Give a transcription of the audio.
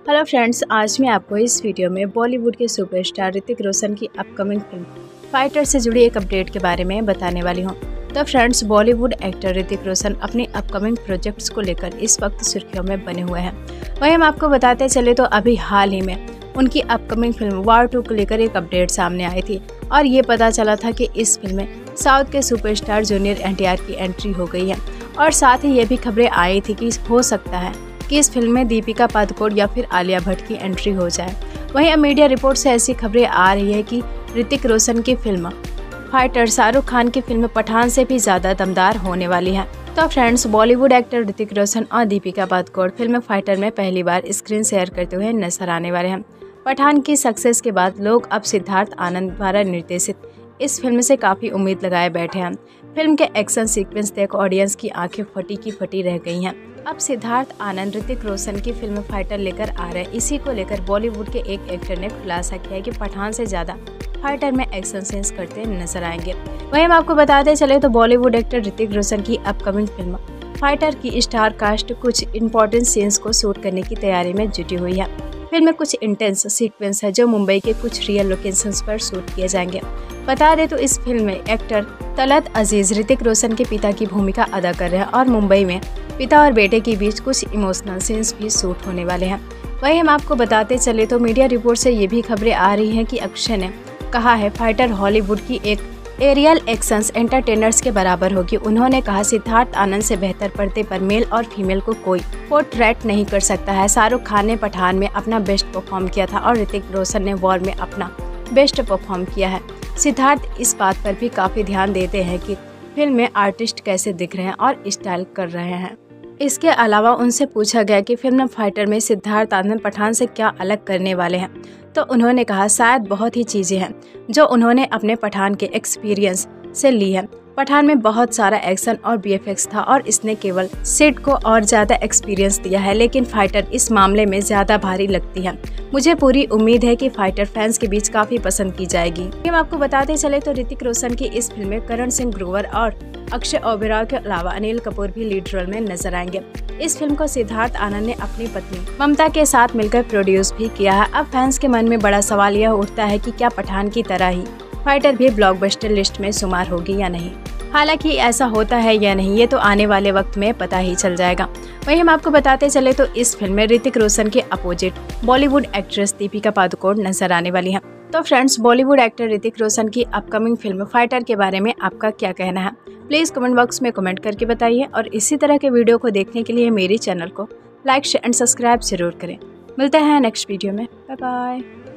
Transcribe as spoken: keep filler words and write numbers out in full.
Hello friends, आज मैं आपको इस वीडियो में बॉलीवुड के सुपरस्टार ऋतिक रोशन की अपकमिंग फिल्म फाइटर से जुड़ी एक अपडेट के बारे में बताने वाली हूं। तो फ्रेंड्स, बॉलीवुड एक्टर ऋतिक रोशन अपने अपकमिंग प्रोजेक्ट्स को लेकर इस वक्त सुर्खियों में बने हुए हैं। वहीं हम आपको बताते चले तो अभी हाल ही में उनकी अपकमिंग फिल्म वार टू को लेकर एक अपडेट सामने आई थी और ये पता चला था कि इस फिल्म में साउथ के superstar junior N T R की एंट्री हो गई है और साथ ही ये भी खबरें आई थी कि हो सकता है कि इस फिल्म में दीपिका पादुकोण या फिर आलिया भट्ट की एंट्री हो जाए। वहीं अब मीडिया रिपोर्ट से ऐसी खबरें आ रही है कि ऋतिक रोशन की फिल्म फाइटर शाहरुख खान की फिल्म पठान से भी ज़्यादा दमदार होने वाली है। तो फ्रेंड्स, बॉलीवुड एक्टर ऋतिक रोशन और दीपिका पादुकोण फिल्म फाइटर में पहली बार स्क्रीन शेयर करते हुए नजर आने वाले हैं। पठान की सक्सेस के बाद लोग अब सिद्धार्थ आनंद द्वारा निर्देशित इस फिल्म से काफ़ी उम्मीद लगाए बैठे हैं। फिल्म के एक्शन सीक्वेंस देख ऑडियंस की आंखें फटी की फटी रह गई हैं। अब सिद्धार्थ आनंद ऋतिक रोशन की फिल्म फाइटर लेकर आ रहे हैं। इसी को लेकर बॉलीवुड के एक एक्टर ने खुलासा किया है कि पठान से ज़्यादा फाइटर में एक्शन सीन्स करते नजर आएंगे। वहीं हम आपको बताते चले तो बॉलीवुड एक्टर ऋतिक रोशन की अपकमिंग फिल्म फाइटर की स्टार कास्ट कुछ इंपॉर्टेंट सीन्स को शूट करने की तैयारी में जुटी हुई है। फिल्म में कुछ इंटेंस सीक्वेंस है जो मुंबई के कुछ रियल लोकेशंस पर शूट किए जाएंगे। बता दें तो इस फिल्म में एक्टर तलत अजीज ऋतिक रोशन के पिता की भूमिका अदा कर रहे हैं और मुंबई में पिता और बेटे के बीच कुछ इमोशनल सीन्स भी शूट होने वाले हैं। वहीं हम आपको बताते चले तो मीडिया रिपोर्ट से ये भी खबरें आ रही हैं कि अक्षय ने कहा है फाइटर हॉलीवुड की एक एरियल एक्शंस एंटरटेनर्स के बराबर होगी। उन्होंने कहा सिद्धार्थ आनंद से बेहतर पर्दे पर मेल और फीमेल को कोई पोर्ट्रेट नहीं कर सकता है। शाहरुख खान ने पठान में अपना बेस्ट परफॉर्म किया था और ऋतिक रोशन ने वॉर में अपना बेस्ट परफॉर्म किया है। सिद्धार्थ इस बात पर भी काफ़ी ध्यान देते हैं कि फिल्म में आर्टिस्ट कैसे दिख रहे हैं और स्टाइल कर रहे हैं। इसके अलावा उनसे पूछा गया कि फिल्म फाइटर में सिद्धार्थ आनंद पठान से क्या अलग करने वाले हैं, तो उन्होंने कहा शायद बहुत ही चीज़ें हैं जो उन्होंने अपने पठान के एक्सपीरियंस से ली है। पठान में बहुत सारा एक्शन और बी एफ एक्स था और इसने केवल सेट को और ज़्यादा एक्सपीरियंस दिया है, लेकिन फाइटर इस मामले में ज़्यादा भारी लगती है। मुझे पूरी उम्मीद है कि फाइटर फैंस के बीच काफ़ी पसंद की जाएगी। हम आपको बताते चले तो ऋतिक रोशन की इस फिल्म में करण सिंह ग्रोवर और अक्षय ओबेरॉय के अलावा अनिल कपूर भी लीड रोल में नजर आएंगे। इस फिल्म को सिद्धार्थ आनंद ने अपनी पत्नी ममता के साथ मिलकर प्रोड्यूस भी किया है। अब फैंस के मन में बड़ा सवाल यह उठता है कि क्या पठान की तरह ही फाइटर भी ब्लॉकबस्टर लिस्ट में शुमार होगी या नहीं। हालांकि ऐसा होता है या नहीं ये तो आने वाले वक्त में पता ही चल जाएगा। वहीं हम आपको बताते चले तो इस फिल्म में ऋतिक रोशन के अपोजिट बॉलीवुड एक्ट्रेस दीपिका पादुकोण नजर आने वाली है। तो फ्रेंड्स, बॉलीवुड एक्टर ऋतिक रोशन की अपकमिंग फिल्म फाइटर के बारे में आपका क्या कहना है, प्लीज़ कमेंट बॉक्स में कमेंट करके बताइए और इसी तरह के वीडियो को देखने के लिए मेरे चैनल को लाइक शेयर एंड सब्सक्राइब जरूर करें। मिलते हैं नेक्स्ट वीडियो में। Bye bye.